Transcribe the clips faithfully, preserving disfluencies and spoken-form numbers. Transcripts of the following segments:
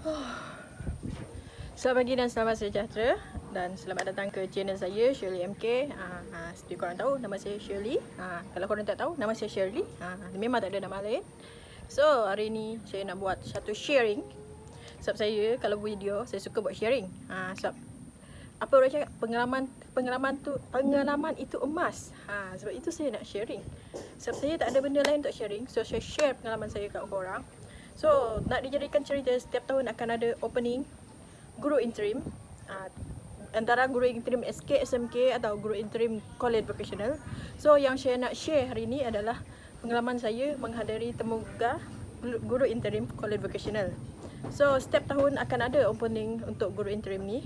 Selamat pagi dan selamat sejahtera, dan selamat datang ke channel saya, Shirley M K. Ha, ha, seperti korang tahu, nama saya Shirley. Ha, kalau korang tak tahu, nama saya Shirley. Ha, memang tak ada nama lain. So, hari ni saya nak buat satu sharing. Sebab saya, kalau video, saya suka buat sharing. Ha, sebab apa orang cakap, pengalaman pengalaman tu pengalaman itu emas. Ha, sebab itu saya nak sharing. Sebab saya tak ada benda lain untuk sharing, so saya share pengalaman saya kat korang. So, nak dijadikan cerita, setiap tahun akan ada opening guru interim, uh, antara guru interim S K, S M K atau guru interim college vocational. So yang saya nak share hari ini adalah pengalaman saya menghadiri temubuka guru interim college vocational. So setiap tahun akan ada opening untuk guru interim ni.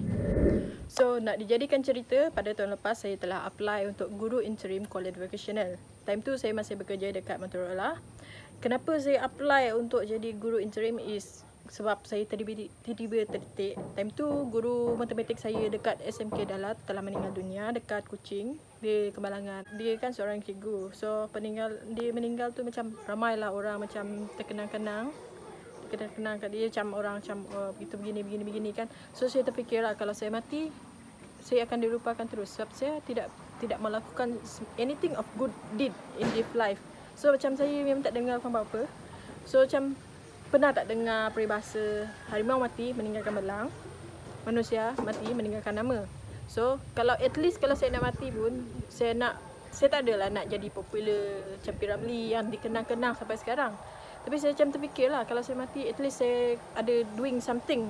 So nak dijadikan cerita, pada tahun lepas saya telah apply untuk guru interim college vocational. Time tu saya masih bekerja dekat Motorola. Kenapa saya apply untuk jadi guru interim is sebab saya tiba-tiba terdetik. Time tu guru matematik saya dekat S M K Dalat telah meninggal dunia dekat Kuching di Kembalangan. Dia kan seorang cikgu. So peninggal dia meninggal tu macam ramailah orang macam terkenang-kenang. Terkenang-kenang kat dia macam orang macam oh, begitu begini begini begini kan. So saya terfikirlah kalau saya mati saya akan dilupakan terus sebab saya tidak tidak melakukan anything of good deed in this life. So macam saya memang tak dengar apa-apa. So macam pernah tak dengar peribahasa harimau mati meninggalkan belang, manusia mati meninggalkan nama. So kalau at least kalau saya nak mati pun, saya nak saya tak adalah nak jadi popular macam P. Ramlee yang dikenang-kenang sampai sekarang. Tapi saya macam terfikirlah kalau saya mati, at least saya ada doing something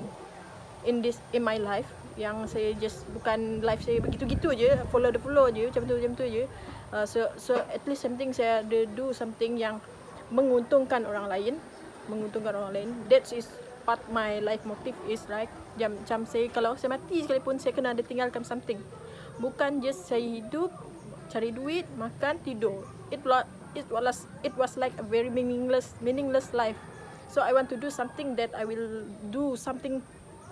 in this in my life, yang saya just bukan life saya begitu-gitu je, follow the flow je, macam tu macam tu je. Uh, so so at least something saya ada do something yang menguntungkan orang lain. menguntungkan orang lain. That is part my life motive is like jam macam saya kalau saya mati sekalipun saya kena ada tinggalkan something. Bukan just saya hidup cari duit, makan, tidur. It was it was it was like a very meaningless meaningless life. So I want to do something that I will do something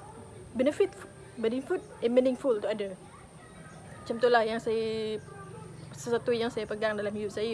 benefit benefit and meaningful to other. Macam itulah yang saya sesuatu yang saya pegang dalam hidup saya.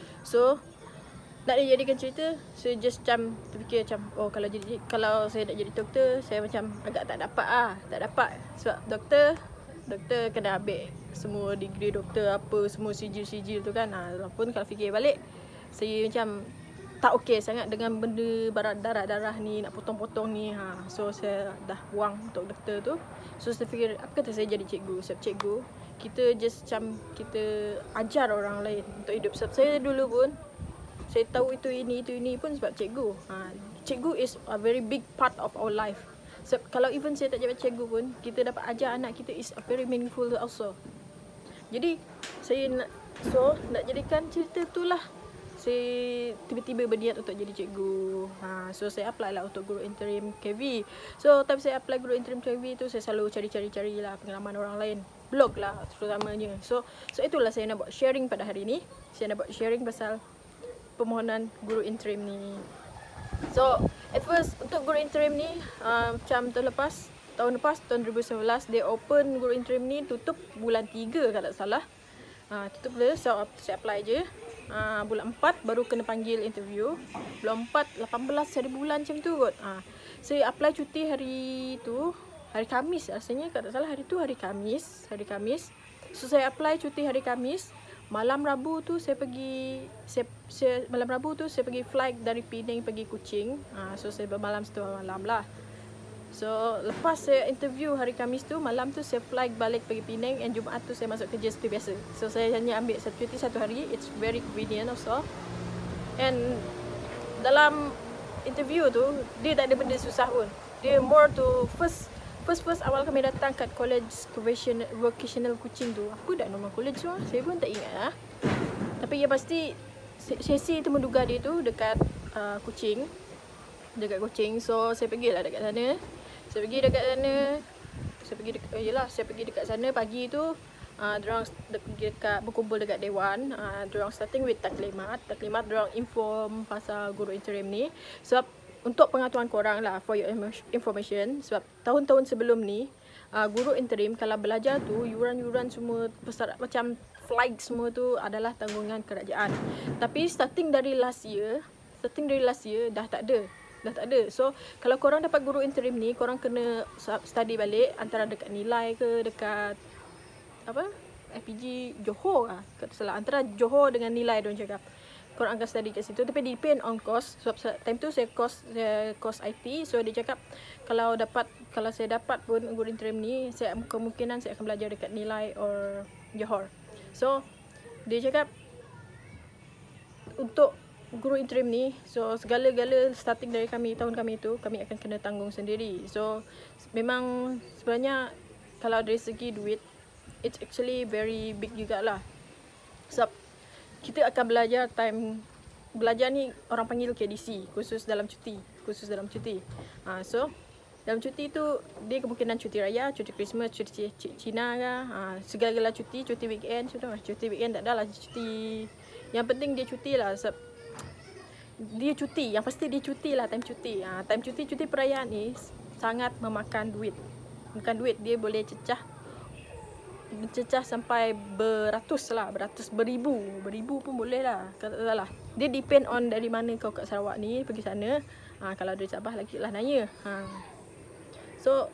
So nak dijadikan cerita, saya just macam terfikir macam oh kalau jadi kalau saya nak jadi doktor, saya macam agak tak dapat ah, tak dapat sebab doktor doktor kena ambil semua degree doktor apa semua sijil-sijil tu kan. Ha, walaupun kalau fikir balik, saya macam tak okey sangat dengan benda barat darah-darah ni, nak potong-potong ni. Ha, so saya dah buang untuk doktor tu. So saya fikir apa kata saya jadi cikgu. Sebab cikgu kita just macam kita ajar orang lain untuk hidup. Sebab saya dulu pun saya tahu itu ini itu ini pun sebab cikgu. Ha, cikgu is a very big part of our life. So kalau even saya tak jadi cikgu pun, kita dapat ajar anak kita is a very meaningful also. Jadi saya nak so nak jadikan cerita itulah saya tiba-tiba berniat untuk jadi cikgu. Ha, so saya apply lah untuk guru interim K V. So time saya apply guru interim K V tu, saya selalu cari-cari-cari lah pengalaman orang lain. Blog lah terutamanya. So so itulah saya nak buat sharing pada hari ni. Saya nak buat sharing pasal permohonan guru interim ni. So at first untuk guru interim ni uh, macam tahun lepas tahun lepas tahun dua ribu sembilan belas dia open guru interim ni, tutup bulan tiga kalau tak salah. Uh, tutup dia, so saya apply je. Uh, bulan empat baru kena panggil interview. Bulan empat lapan belas hari bulan macam tu kot. Uh, saya apply cuti hari tu hari Khamis rasanya kalau tak salah, hari tu hari Khamis, hari Khamis. So saya apply cuti hari Khamis. Malam Rabu tu saya pergi saya, saya malam Rabu tu saya pergi flight dari Penang pergi Kuching. Ha, so saya bermalam setengah malam lah. So lepas saya interview hari Khamis tu, malam tu saya flight balik pergi Penang, and Jumaat tu saya masuk kerja seperti biasa. So saya hanya ambil satu cuti satu hari. It's very convenient also. And dalam interview tu dia tak ada benda susah pun. Dia more to first First first awal kami datang kat college vocational, vocational Kuching tu. Aku dah nama college tu, saya pun tak ingat lah. Tapi ya pasti sesi temuduga dia tu dekat uh, Kuching. Dekat Kuching. So saya pergilah dekat sana. Saya pergi dekat sana. Saya pergi dekat oh, yalah, saya pergi dekat sana pagi tu. Uh, dorang dekat berkumpul dekat dewan. Uh, dorang starting with taklimat. Taklimat dorang inform pasal guru interim ni. Sebab untuk pengetahuan korang lah, for your information, sebab tahun-tahun sebelum ni uh, guru interim kalau belajar tu yuran-yuran semua besar, macam flight semua tu adalah tanggungan kerajaan. Tapi starting dari last year starting dari last year dah tak ada. dah tak ada. So kalau korang dapat guru interim ni, korang kena study balik antara dekat Nilai ke dekat apa I P G Johor lah, kata salah, antara Johor dengan Nilai diorang cakap. Korang akan study kat situ, tapi depend on course. Sebab time tu saya course saya course I T, so dia cakap kalau dapat kalau saya dapat pun guru interim ni, saya kemungkinan saya akan belajar dekat Nilai or Johor. So dia cakap untuk guru interim ni, so segala-gala starting dari kami, tahun kami tu, kami akan kena tanggung sendiri. So memang sebenarnya kalau dari segi duit, it's actually very big jugalah. Sebab kita akan belajar time belajar ni orang panggil K D C, khusus dalam cuti, khusus dalam cuti. Ha, so dalam cuti tu dia kemungkinan cuti raya, cuti Christmas, cuti Cina ke, ha, segala-gala cuti, cuti weekend, contoh cuti weekend tak adalah cuti. Yang penting dia cuti lah, sebab dia cuti, yang pasti dia cuti lah time cuti. Ha, time cuti, cuti perayaan ni sangat memakan duit. Bukan duit, dia boleh cecah cecah sampai beratus lah, beratus, beribu, beribu pun boleh lah, kalau tak salah. Dia depend on dari mana kau kat Sarawak ni pergi sana. Ha, kalau dari Sabah lagi lah nanya. Ha. So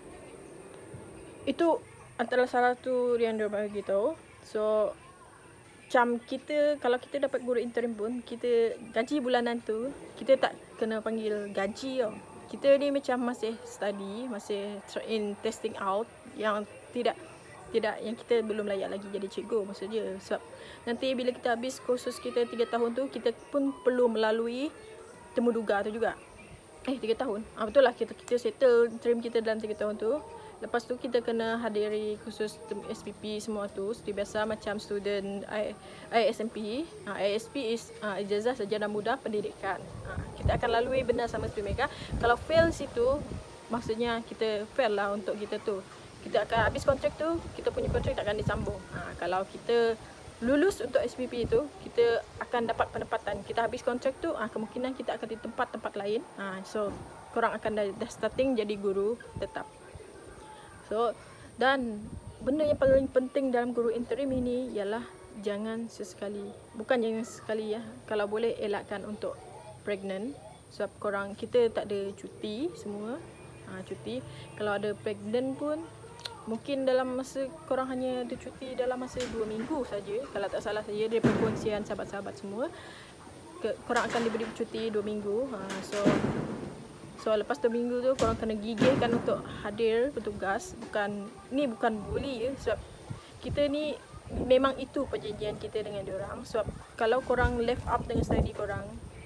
itu antara salah satu yang dia bagi tahu. So macam kita, kalau kita dapat guru interim pun, kita gaji bulanan tu kita tak kena panggil gaji tau. Kita ni macam masih study, masih in testing out, yang tidak tidak yang kita belum layak lagi jadi cikgu maksudnya. Sebab nanti bila kita habis kursus kita tiga tahun tu, kita pun perlu melalui temuduga tu juga. Eh tiga tahun. Ah betul lah, kita kita settle interim kita dalam tiga tahun tu. Lepas tu kita kena hadiri khusus S P P semua tu. Seperti biasa macam student I S M P. Ha, I S P is uh, Ijazah Sarjana Muda Pendidikan. Ha, kita akan lalui benda sama seperti mereka. Kalau fail situ, maksudnya kita fail lah untuk kita tu. Kita akan habis kontrak tu, kita punya kontrak tak akan disambung. Ha, kalau kita lulus untuk S P P itu, kita akan dapat penempatan. Kita habis kontrak tu, ha, kemungkinan kita akan di tempat-tempat lain. Ha, so korang akan dah, dah starting jadi guru tetap. So, dan benda yang paling penting dalam guru interim ini ialah jangan sesekali, bukan jangan sesekali ya, kalau boleh elakkan untuk pregnant. Sebab korang, kita tak ada cuti semua. Ha, cuti, kalau ada pregnant pun mungkin dalam masa korang hanya ada cuti dalam masa dua minggu saja. Kalau tak salah saya, dari perkongsian sahabat-sahabat semua, ke, korang akan diberi cuti dua minggu. Ha, so So lepas dua minggu tu korang kena gigihkan untuk hadir bertugas. Bukan, ni bukan bully ya. Sebab kita ni memang itu perjanjian kita dengan diorang. Sebab kalau korang left up dengan study korang,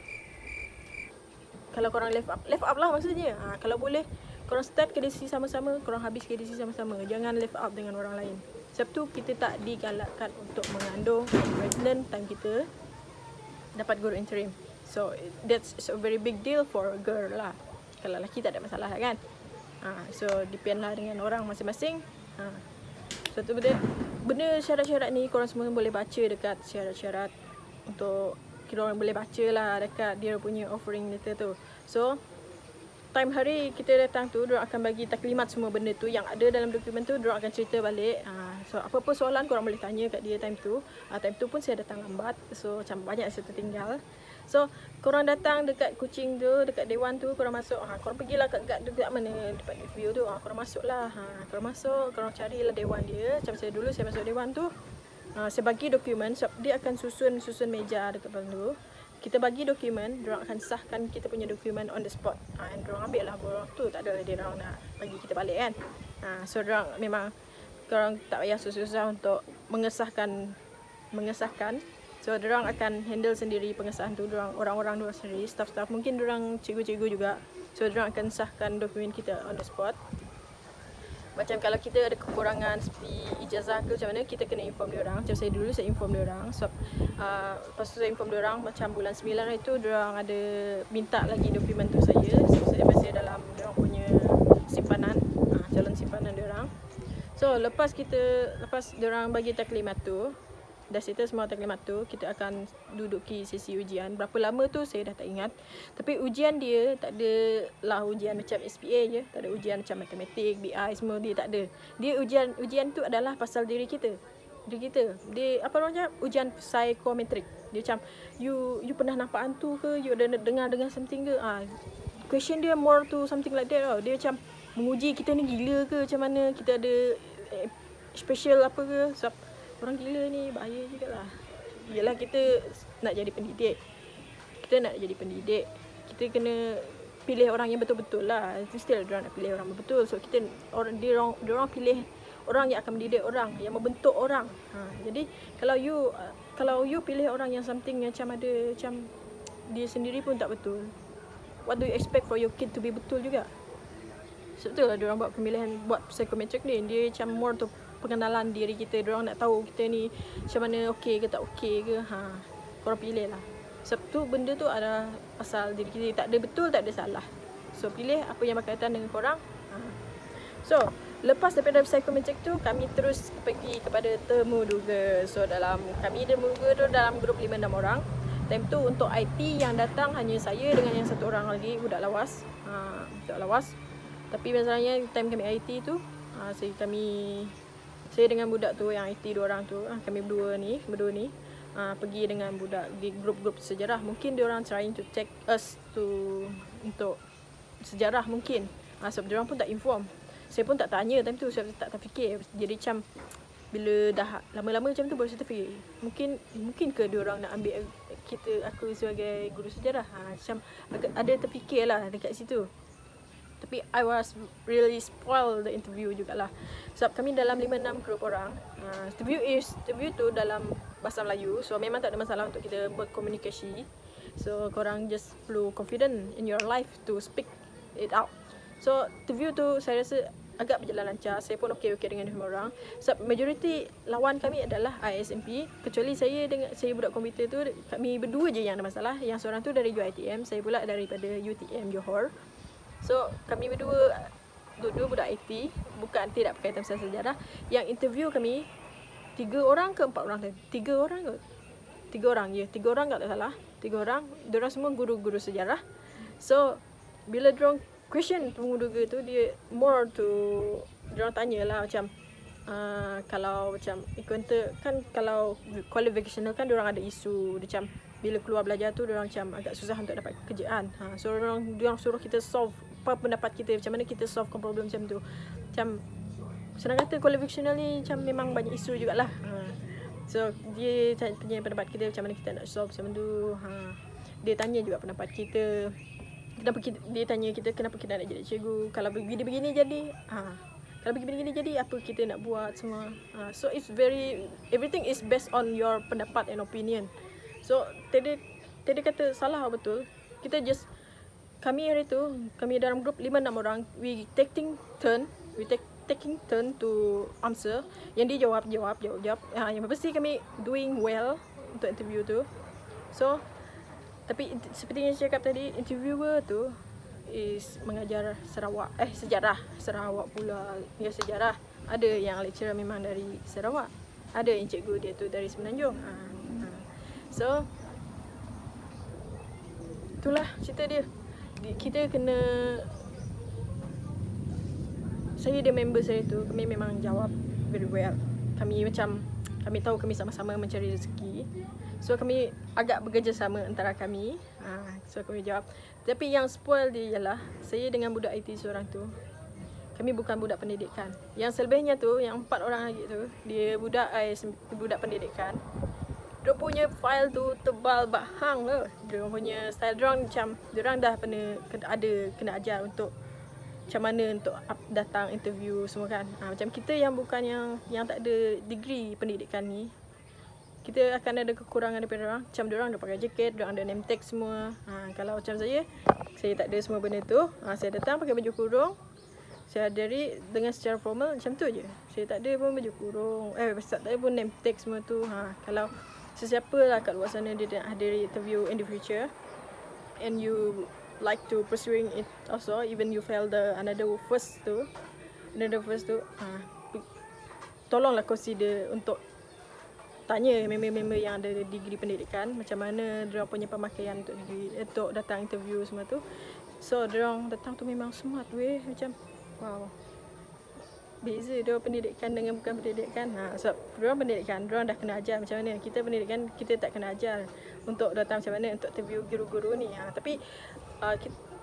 Kalau korang left up, left up lah maksudnya. Ha, kalau boleh korang start K D C sama-sama, korang habis K D C sama-sama. Jangan left up dengan orang lain. Sebab tu kita tak digalakkan untuk mengandung pregnant time kita dapat guru interim. So that's a very big deal for a girl lah. Kalau lelaki tak ada masalah kan. Ha, so depend lah dengan orang masing-masing. Ha. So tu benda, benda syarat-syarat ni korang semua boleh baca dekat syarat-syarat untuk, kita orang boleh baca lah dekat dia punya offering letter tu. So time hari kita datang tu, diorang akan bagi taklimat semua benda tu yang ada dalam dokumen tu, diorang akan cerita balik. Ha, so apa-apa soalan korang boleh tanya kat dia time tu. Ha, time tu pun saya datang lambat, so macam banyak saya tertinggal. So korang datang dekat Kuching tu, dekat Dewan tu, korang masuk. Ha, korang pergilah kat, kat dekat mana dekat view tu. Ha, korang masuk lah. Ha, korang masuk, korang carilah Dewan dia. Macam saya dulu saya masuk Dewan tu. Ha, saya bagi dokumen, sebab dia akan susun susun meja dekat belakang tu. Kita bagi dokumen, diorang akan sahkan kita punya dokumen on the spot. Ha, and diorang ambil lah borang tu, tak ada dia orang nak bagi kita balik kan. Ha, so diorang memang, korang tak payah susah-susah untuk mengesahkan mengesahkan. So diorang akan handle sendiri pengesahan tu, diorang, orang-orang diorang sendiri, staff-staff, mungkin diorang cikgu-cikgu juga. So diorang akan sahkan dokumen kita on the spot. Macam kalau kita ada kekurangan seperti ijazah ke macam mana, kita kena inform diorang. Macam saya dulu saya inform diorang. So uh, lepas tu saya inform diorang, macam bulan sembilan itu diorang ada minta lagi dokumen tu saya. So saya masih dalam diorang punya simpanan, uh, calon simpanan diorang. So lepas kita, lepas diorang bagi taklimat tu, dah settle semua taklimat tu, kita akan duduki sesi ujian. Berapa lama tu saya dah tak ingat. Tapi ujian dia tak ada lah ujian macam S P A je. Tak ada ujian macam matematik, B I semua, dia tak ada. Dia ujian ujian tu adalah pasal diri kita. Diri kita. Dia apa namanya? Ujian psikometrik. Dia macam you you pernah nampak hantu ke? You ada dengar-dengar something ke? Ah, question dia more to something like that tau. Dia macam menguji kita ni gila ke macam mana, kita ada eh, special apa ke. Sebab orang gila ni bahaya jugalah. Yalah, kita nak jadi pendidik. Kita nak jadi pendidik. Kita kena pilih orang yang betul-betul lah. Still dia nak pilih orang betul. So kita orang dia orang dia orang pilih orang yang akan mendidik orang, yang membentuk orang. Ha, jadi kalau you kalau you pilih orang yang something yang macam ada macam dia sendiri pun tak betul, what do you expect for your kid to be betul juga? So betul lah dia orang buat pemilihan, buat psychometric ni. Dia macam more tu pengenalan diri kita. Dia orang nak tahu kita ni macam mana, okey ke tak okey ke. Ha, korang pilih lah. Sebab tu benda tu ada asal diri kita. Tak ada betul, tak ada salah. So pilih apa yang berkaitan dengan korang. Ha. So lepas daripada psychometric tu, kami terus pergi kepada temu duga. So dalam kami temu duga tu dalam grup lima enam orang. Time tu untuk I T yang datang hanya saya dengan yang satu orang lagi, budak lawas. Ha, budak lawas. Tapi masalahnya time kami I T tu, ha, saya kami saya dengan budak tu yang I T dua orang tu, ha, kami berdua ni, berdua ni ha, pergi dengan budak di grup-grup sejarah. Mungkin dia orang trying to check us to untuk sejarah mungkin. Ha, sebab dia orang pun tak inform. Saya pun tak tanya time tu, saya tak terfikir. Jadi macam bila dah lama-lama macam tu baru saya terfikir, mungkin mungkin ke dia orang nak ambil kita aku sebagai guru sejarah. Ha, macam agak ada terfikirlah dekat situ. Tapi I was really spoil the interview jugalah. Sebab kami dalam lima enam grup orang. Ha, interview is interview tu dalam bahasa Melayu. So memang tak ada masalah untuk kita berkomunikasi. So korang just perlu confident in your life to speak it out. So interview tu saya rasa agak berjalan lancar. Saya pun okey-okey dengan semua orang. Sebab majoriti lawan kami adalah I S M P. Kecuali saya dengan saya budak komputer tu, kami berdua je yang ada masalah. Yang seorang tu dari U I T M, saya pula daripada U T M Johor. So kami berdua dua-dua budak I T, bukan tidak berkaitan dengan sejarah. Yang interview kami tiga orang ke empat orang tadi? Tiga orang ke? Tiga orang, ya. Tiga orang tak salah. Tiga orang. Diorang semua guru-guru sejarah. So bila diorang question penguduga tu, dia more to diorang tanyalah macam uh, kalau macam encounter kan, kalau qualificational kan diorang ada isu dia macam bila keluar belajar tu diorang macam agak susah untuk dapat pekerjaan. Ha, so diorang diorang suruh kita solve apa pendapat kita, macam mana kita solve problem macam tu. Macam senang kata qualificational ni macam memang banyak isu jugalah. Ha, so dia tanya pendapat kita macam mana kita nak solve macam tu. Ha, dia tanya juga pendapat kita. Kenapa kita, dia tanya kita kenapa kita nak jadi cikgu. Kalau begini-begini jadi, ha, kalau begini-begini jadi apa kita nak buat semua. Ha, so it's very, everything is based on your pendapat and opinion. So tiada tiada kata salah atau betul. Kita just, kami hari tu, kami dalam grup lima enam orang, we taking turn, we take taking turn to answer. Yang dia jawab, jawab, jawab, jawab. Ha, yang pasti kami doing well untuk interview tu. So tapi seperti yang saya cakap tadi, interviewer tu is mengajar Sarawak, eh sejarah Sarawak pula. Ya sejarah. Ada yang lecturer memang dari Sarawak, ada yang cikgu dia tu dari Semenanjung. Ha, ha. So itulah cerita dia. Kita kena, saya dan member saya tu, kami memang jawab very well. Kami macam, kami tahu kami sama-sama mencari rezeki. So kami agak bekerjasama antara kami. ha, So kami jawab. Tapi yang spoil dia ialah saya dengan budak I T seorang tu, kami bukan budak pendidikan. Yang selebihnya tu, yang empat orang lagi tu, dia budak I S M P, budak pendidikan. Dia punya file tu tebal bahang lah. Dia punya style dia macam dia orang dah pernah ada kena ajar untuk macam mana untuk datang interview semua kan. Ha, macam kita yang bukan yang yang tak ada degree pendidikan ni, kita akan ada kekurangan daripada orang. Macam diorang dah pakai jaket, diorang ada name tag semua. Ha, kalau macam saya, saya tak ada semua benda tu. Ha, saya datang pakai baju kurung. Saya hadiri dengan secara formal macam tu je. Saya tak ada pun baju kurung. Eh, tak ada pun name tag semua tu. Ha, kalau sesiapa lah kat luar sana dia nak hadiri interview in the future, and you like to pursuing it also, even you fail the another first tu, another first tu, ha, tolonglah consider untuk tanya member-member yang ada degree pendidikan macam mana dia punya pemakaian untuk degree, untuk datang interview semua tu. So dia orang datang tu memang smart weh, macam wow. Beza dia pendidikan dengan bukan pendidikan. Ha, sebab dia orang pendidikan, dia orang dah kena ajar macam mana. Kita pendidikan, kita tak kena ajar untuk datang macam mana untuk interview guru-guru ni. Ha, tapi uh, kita,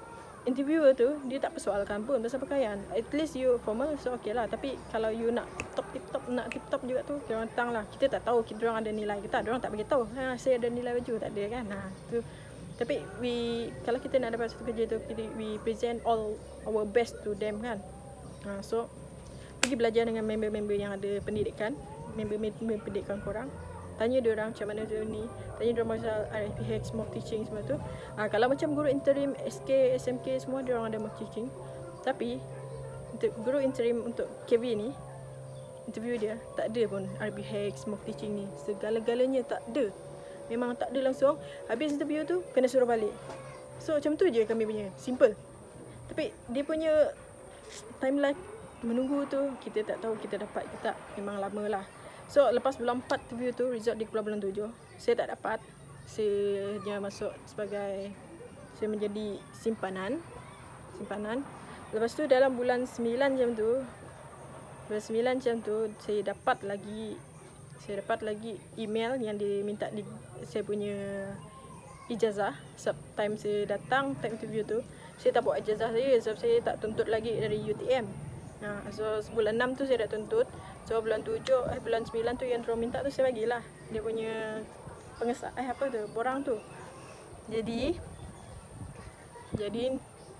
interviewer tu dia tak persoalkan pun pasal pakaian. At least you formal, so okay lah. Tapi kalau you nak tip-top tip-top nak tip-top juga tu, kita orang tang lah. Kita tak tahu kita orang ada nilai ke tak. Dia orang tak bagi tahu. Ha, saya ada nilai baju, tak ada kan. Ha, tu. Tapi we kalau kita nak dapat satu kerja tu, kita, we present all our best to them kan. Ha, so pergi belajar dengan member-member yang ada pendidikan, member-member pendidikan korang. Tanya dia orang macam mana dia ni, tanya dia orang pasal R F P H, mock teaching semua tu. Ha, kalau macam guru interim S K, S M K semua dia orang ada mock teaching. Tapi untuk guru interim untuk K V ni, interview dia tak ada pun R P H, mock teaching ni. Segala-galanya tak ada. Memang tak ada langsung. Habis interview tu kena suruh balik. So macam tu je kami punya, simple. Tapi dia punya timeline menunggu tu kita tak tahu kita dapat ke tak. Memang lama lah. So lepas bulan empat interview tu, result di keluar bulan tujuh. Saya tak dapat. Saya hanya masuk sebagai, saya menjadi simpanan. Simpanan. Lepas tu dalam bulan sembilan jam tu, bulan sembilan jam tu saya dapat lagi saya dapat lagi email yang diminta di saya punya ijazah. Sebab time saya datang time interview tu, saya tak bawa ijazah saya sebab saya tak tuntut lagi dari U T M. Ha, so bulan enam tu saya dah tuntut. So bulan tujuh, eh bulan sembilan tu yang diorang minta tu saya bagilah dia punya pengesah, eh apa tu, borang tu. Jadi Jadi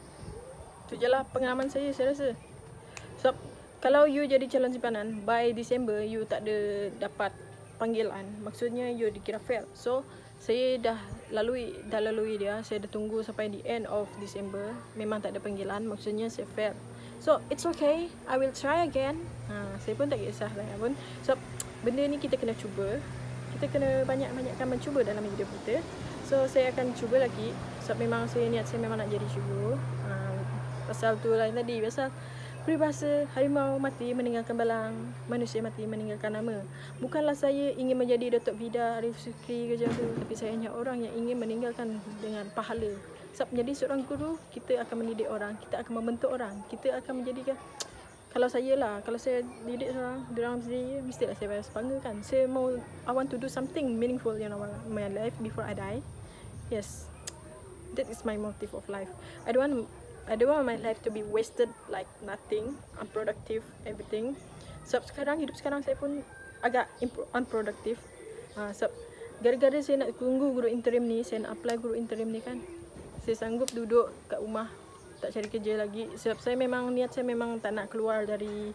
tu je lah pengalaman saya, saya rasa. Sebab kalau you jadi calon simpanan, by Disember you tak ada dapat panggilan, maksudnya you dikira fail. So saya dah lalui dah lalui dia, saya dah tunggu sampai the end of December, memang tak ada panggilan, maksudnya saya fail. So it's okay, I will try again. Ha, saya pun tak kisah lah pun. Sebab benda ni kita kena cuba. Kita kena banyak-banyakkan mencuba dalam hidup kita. So saya akan cuba lagi. Sebab memang saya niat saya memang nak jadi cikgu. Ha, pasal tu lain tadi, pasal peribahasa harimau mati meninggalkan balang, manusia mati meninggalkan nama. Bukanlah saya ingin menjadi Datuk Vida Arif Sukri ke macam tu, tapi saya hanya orang yang ingin meninggalkan dengan pahala. Sebab menjadi seorang guru, kita akan mendidik orang, kita akan membentuk orang, kita akan menjadikan. Kalau saya lah, kalau saya didik seorang, diorang sendiri, mestilah saya banggakan. Saya mau, I want to do something meaningful in my life before I die. Yes, that is my motive of life. I don't want I don't want my life to be wasted like nothing, unproductive, everything. Sebab sekarang, hidup sekarang saya pun agak unproductive. Ha, sebab gara-gara saya nak tunggu guru interim ni, saya nak apply guru interim ni kan, saya sanggup duduk kat rumah, tak cari kerja lagi. Sebab saya memang, niat saya memang tak nak keluar dari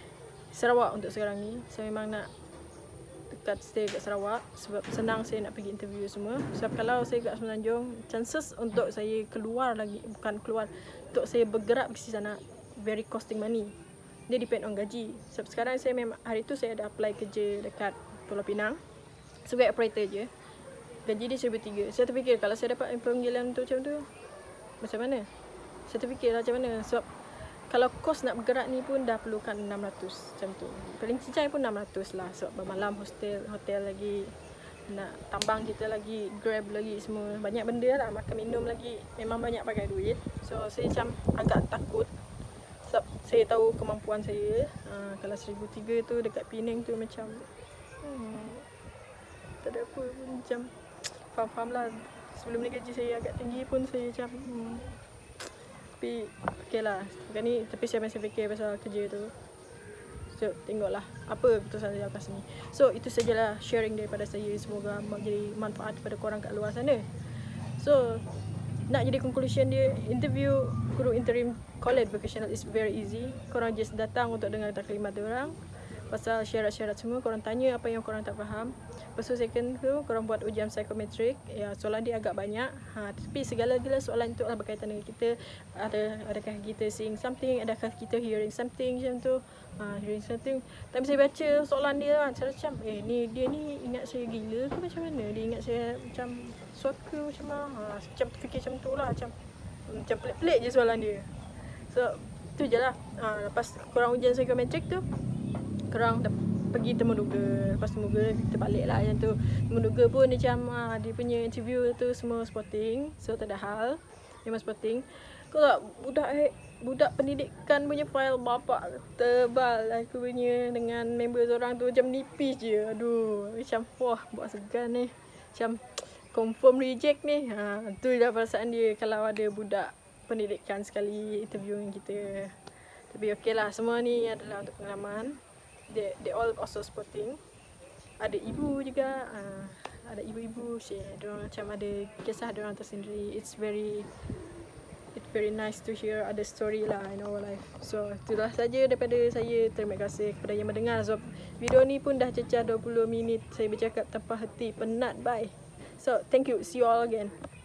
Sarawak untuk sekarang ni. Saya memang nak dekat stay kat Sarawak sebab senang saya nak pergi interview semua. Sebab kalau saya kat Semenanjung, chances untuk saya keluar lagi, bukan keluar, untuk saya bergerak ke sana very costing money. Dia depend on gaji. Sebab sekarang saya memang, hari tu saya ada apply kerja dekat Pulau Pinang sebagai operator je. Gaji dia seribu tiga. Saya terfikir kalau saya dapat panggilan tu macam tu, macam mana? Saya terfikir lah macam mana. Sebab kalau kos nak bergerak ni pun dah perlukan enam ratus macam tu. Paling cincai pun enam ratus lah. Sebab bermalam hostel, hotel lagi, nak tambang kita lagi, grab lagi semua. Banyak benda lah, makan minum lagi. Memang banyak pakai duit. So saya macam agak takut. Sebab saya tahu kemampuan saya. Ha, kalau seribu tiga tu dekat Penang tu macam hmm, tak ada apa pun, macam faham-faham lah. Sebelum ni gaji saya agak tinggi pun saya macam hmm. Tapi okey lah sekarang ni. Tapi saya masih fikir pasal kerja tu. So tengoklah apa keputusan saya akan sini. So itu sajalah sharing daripada saya. Semoga menjadi manfaat kepada korang kat luar sana. So nak jadi conclusion dia, interview guru interim college vocational is very easy. Korang just datang untuk dengar taklimat dia orang, pasal syarat-syarat semua, korang tanya apa yang korang tak faham. Lepas tu second tu, korang buat ujian psikometrik. Ya, soalan dia agak banyak. Ha, tapi segala-gala soalan itu adalah berkaitan dengan kita. Ada, adakah kita seeing something, adakah kita hearing something macam tu. Ha, hearing something. Tapi saya baca soalan dia kan, saya macam, eh ni dia ni ingat saya gila ke macam mana? Dia ingat saya macam suaka macam mana? Ha, macam fikir macam tu lah. Macam, macam pelik-pelik je soalan dia. So, tu je lah. Ha, lepas korang ujian psikometrik tu, korang pergi temuduga. Lepas temuduga kita balik lah macam tu. Temuduga pun dia macam ha, dia punya interview tu semua sporting. So tak ada hal, memang sporting. Kalau budak eh, budak pendidikan punya file bapak tebal, aku punya dengan member seorang tu macam nipis je. Aduh, macam wah buat segan ni. Macam confirm reject ni. Ha, tu dah perasaan dia kalau ada budak pendidikan sekali interviewing kita. Tapi okey lah, semua ni adalah untuk pengalaman. They, they all also supporting. Ada ibu juga, uh, ada ibu-ibu share, diorang macam ada kisah diorang tersendiri. It's very It's very nice to hear other story lah in our life. So itulah saja daripada saya. Terima kasih kepada yang mendengar. Sebab video ni pun dah cecah dua puluh minit saya bercakap tanpa henti, penat. Bye. So thank you, see you all again.